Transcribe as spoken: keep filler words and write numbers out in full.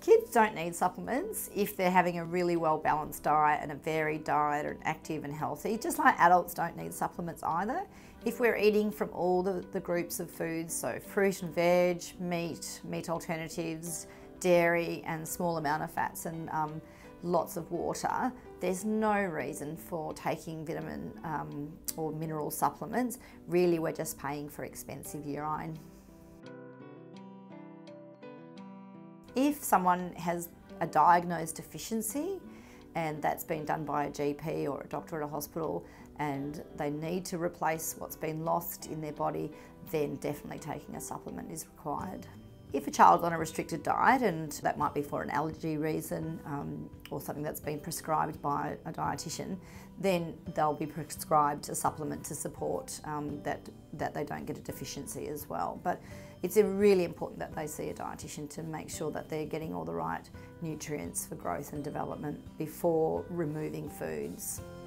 Kids don't need supplements if they're having a really well balanced diet and a varied diet and active and healthy, just like adults don't need supplements either. If we're eating from all the, the groups of foods, so fruit and veg, meat, meat alternatives, dairy and small amount of fats and um, lots of water, there's no reason for taking vitamin um, or mineral supplements. Really, we're just paying for expensive urine. If someone has a diagnosed deficiency and that's been done by a G P or a doctor at a hospital and they need to replace what's been lost in their body, then definitely taking a supplement is required. If a child's on a restricted diet, and that might be for an allergy reason um, or something that's been prescribed by a dietitian, then they'll be prescribed a supplement to support um, that, that they don't get a deficiency as well. But it's really important that they see a dietitian to make sure that they're getting all the right nutrients for growth and development before removing foods.